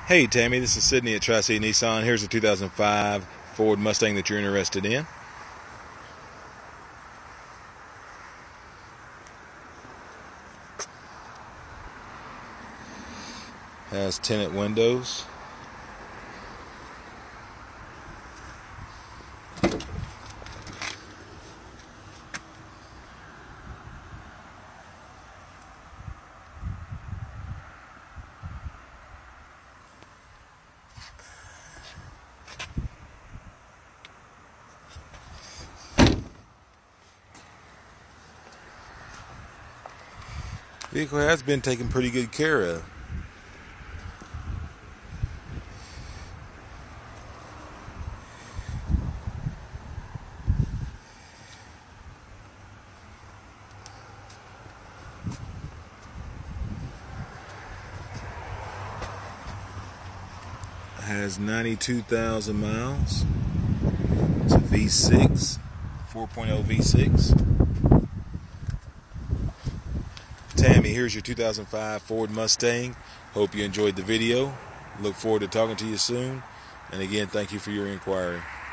Hey Tammy, this is Sydney at Tri-City Nissan. Here's a 2005 Ford Mustang that you're interested in. Has tinted windows. Vehicle has been taken pretty good care of. Has 92,000 miles. It's a V6, 4.0 V6. Tammy, here's your 2005 Ford Mustang. Hope you enjoyed the video. Look forward to talking to you soon. And again, thank you for your inquiry.